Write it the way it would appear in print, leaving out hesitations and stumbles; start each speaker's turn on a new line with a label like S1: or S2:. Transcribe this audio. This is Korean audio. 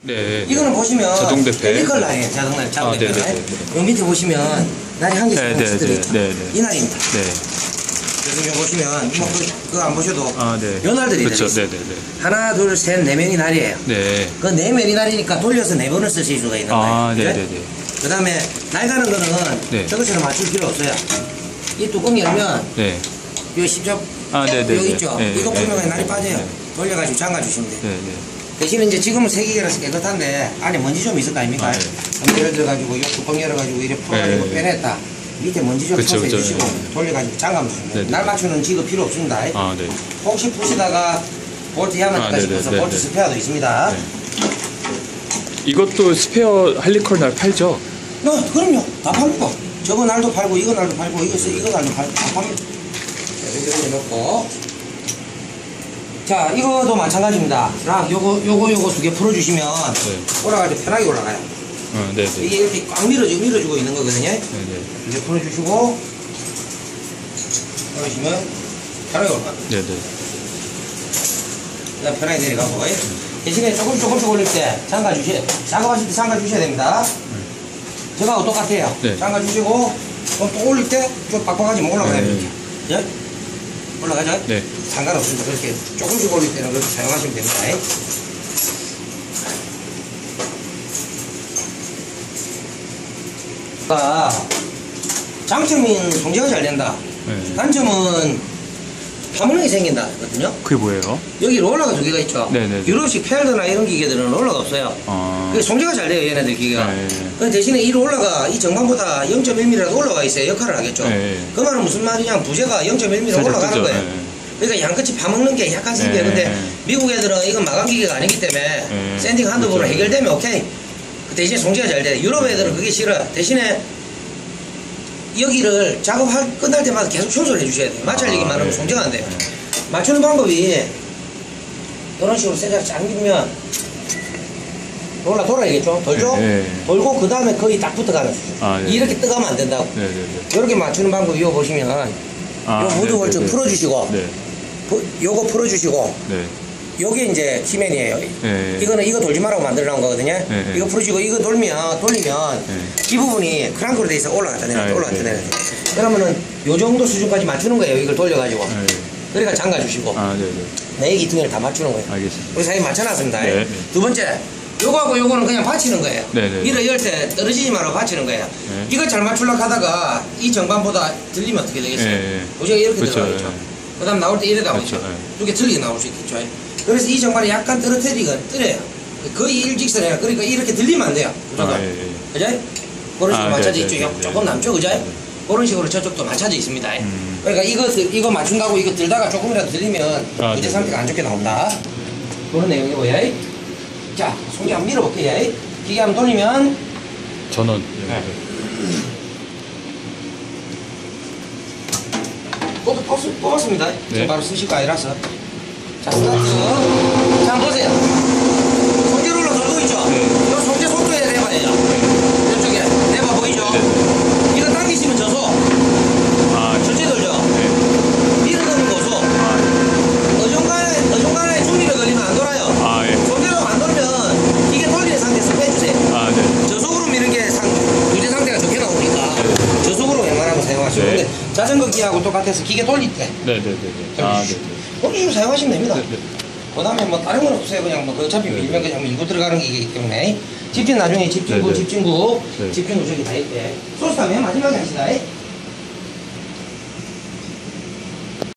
S1: 네.
S2: 이거는 보시면
S1: 자동 대패.
S2: 펠리컬 라인 자동 대패.
S1: 네네네.
S2: 요 밑에 보시면 날이 한 개씩
S1: 네네네.
S2: 들어있죠.
S1: 네네.
S2: 이 날입니다.
S1: 네.
S2: 그래서 지금 보시면 뭐 그거 안 보셔도
S1: 네.
S2: 요 날들이
S1: 그렇죠.
S2: 들어있어요.
S1: 네네네.
S2: 하나, 둘, 셋, 네 명이 날이에요.
S1: 네.
S2: 그 네 명이 날이니까 돌려서 네 번을 쓰실 수가 있는 거예요.
S1: 네네네.
S2: 그 다음에 날 가는 거는
S1: 네.
S2: 저것처럼 맞출 필요 없어요. 이 뚜껑 열면
S1: 네.
S2: 요 십접
S1: 네네네.
S2: 여기 있죠.
S1: 네.
S2: 이거
S1: 네.
S2: 풀면 날이
S1: 네.
S2: 빠져요.
S1: 네.
S2: 돌려가지고 잠가주시면 돼요.
S1: 네네.
S2: 대신에 이제 지금은 세기계라서 깨끗한데 안에 먼지 좀 있을 거 아닙니까?
S1: 네.
S2: 예를 들어가지고 요 뚜껑 열어가지고 이렇게 풀어가지고
S1: 네.
S2: 빼냈다. 밑에 먼지 좀
S1: 그쵸,
S2: 쳐서
S1: 그쵸.
S2: 해주시고 돌려가지고 잠가주시면 돼요.
S1: 네.
S2: 날 맞추는 지급 필요 없습니다.
S1: 네.
S2: 혹시 푸시다가 볼트 야만까지
S1: 네네.
S2: 껴서
S1: 네네.
S2: 볼트 스페어도 있습니다.
S1: 네. 이것도 스페어 할리컬 날 팔죠?
S2: 그럼요. 다 팔고. 저거 날도 팔고 이거 날도 팔고 이거 날도 팔고 다 팝니다. 이렇게 놓고 자 이거도 마찬가지입니다. 요거 두 개 풀어주시면 올라가지고 편하게 올라가요.
S1: 네네.
S2: 이게 이렇게 꽉 밀어주고 있는 거거든요.
S1: 네네.
S2: 이제 풀어주시고 그러시면 편하게 올라가요.
S1: 네네.
S2: 그다음 편하게 내려가고 대신에 조금씩 올릴 때 잠가주실 때 잠가주셔야 됩니다. 저거하고 똑같아요.
S1: 네.
S2: 잠가주시고 그럼 또 올릴 때 좀 빡빡하지만 올라가야
S1: 네.
S2: 됩니다. 예? 올라가죠?
S1: 네.
S2: 상관없습니다. 그렇게 조금씩 올릴 때는 그렇게 사용하시면 됩니다. 장점은 송재가 잘 된다.
S1: 네.
S2: 단점은 파물링이 생긴다거든요.
S1: 그게 뭐예요?
S2: 여기 롤러가 두 개가 있죠.
S1: 네네.
S2: 유럽식 펠드나 이런 기계들은 롤러가 없어요. 그게 송재가 잘 돼요, 얘네들 기계가.
S1: 네.
S2: 그 대신에 이 롤러가 이 정방보다 0.1mm라도 올라와 있어요. 역할을 하겠죠.
S1: 네.
S2: 그 말은 무슨 말이냐? 부재가 0.1mm
S1: 살짝
S2: 올라가는
S1: 뜨죠.
S2: 거예요.
S1: 네.
S2: 그러니까 양끝이 파먹는 게 약간 생겨요.
S1: 네.
S2: 근데 미국 애들은 이건 마감 기계가 아니기 때문에
S1: 네.
S2: 샌딩 한두 번으로
S1: 그렇죠.
S2: 해결되면 오케이. 그 대신에 송재가 잘 돼요. 유럽 애들은 그게 싫어요. 대신에 여기를 작업할 끝날 때마다 계속 청소를 해주셔야 돼요. 마찰 얘기 많으면
S1: 네.
S2: 송재가 안 돼요. 맞추는 방법이 이런 식으로 세자를 쫙 밀면 돌아야겠죠? 돌죠?
S1: 네.
S2: 돌고 그 다음에 거의 딱 붙어가는 수준.
S1: 네.
S2: 이렇게 뜨가면 안 된다고.
S1: 네네네.
S2: 이렇게 맞추는 방법 이거 보시면 요 무드 홀쭉 풀어주시고
S1: 네.
S2: 요거 풀어주시고
S1: 네.
S2: 요게 이제 키맨이에요.
S1: 네.
S2: 이거 돌지 말라고 만들어 놓은 거거든요.
S1: 네.
S2: 이거 풀어주시고 이거 돌리면 이 부분이 크랑크로 돼 있어 올라갔다 내려갔다 올라갔다
S1: 네.
S2: 내려갔다. 그러면은 요 정도 수준까지 맞추는 거예요. 이걸 돌려가지고.
S1: 네.
S2: 그러니까 잠가주시고
S1: 네네.
S2: 네 기둥을 다 맞추는 거예요.
S1: 알겠습니다.
S2: 우리 사장님 맞춰놨습니다.
S1: 네.
S2: 두 번째 요거하고 요거는 그냥 받치는 거예요.
S1: 네네.
S2: 밀어 열 때 떨어지지 말고 받치는 거예요.
S1: 네.
S2: 이거 잘 맞추려고 하다가 이 정반보다 들리면 어떻게 되겠어요?
S1: 네.
S2: 도저히 이렇게
S1: 그렇죠.
S2: 들어가겠죠.
S1: 네.
S2: 그 다음 나올 때 이래 나오죠.
S1: 그렇죠. 네.
S2: 이렇게 틀리게 나올 수 있겠죠. 그래서 이 정반이 약간 떨어뜨려요. 거의 일직선이야. 그러니까 이렇게 들리면 안 돼요. 그죠? 그죠? 그런 식으로 맞춰져 있죠. 조금 남죠. 그죠? 그런 식으로 저쪽도 맞춰져 있습니다. 그러니까 이거 맞춘다고 이거 들다가 조금이라도 들리면 부재 상태가 안 좋게 나온다. 그런 내용이고요. 자, 송기 한번 밀어볼게요. 기계 한번 돌리면
S1: 전원.
S2: 네. 뽑았습니다.
S1: 네.
S2: 바로 쓰실 거 아니라서. 자, 스타트. 자, 한번 보세요. 송재 롤러 돌고 있죠? 이 송재 속도에 내봐요. 이쪽에 내봐 보이죠? 이거 당기시면 저소. 전체 돌죠? 밀어넣는 고소. 어중간에 중립에 걸리면 안 돌아요. 송재로 안 돌면 이게 돌리는 상태에서 빼주세요.
S1: 네.
S2: 저속으로 미는 게 부재 상태가 좋게 나오니까 저속으로 웬만하면 사용하시고.
S1: 네.
S2: 근데 자전거 기하고 똑같아서 기계 돌릴 때
S1: 네네네.
S2: 그런 식으로 사용하시면 됩니다.
S1: 네네.
S2: 그 다음에 뭐 다른 건 없어요. 그냥 뭐 어차피 밀면 그냥 밀고 들어가는 기계이기 때문에 집중 나중에 집중구
S1: 네네.
S2: 집중구
S1: 네.
S2: 집중구 저기 다 있대. 소스타 맨 마지막에 하시다.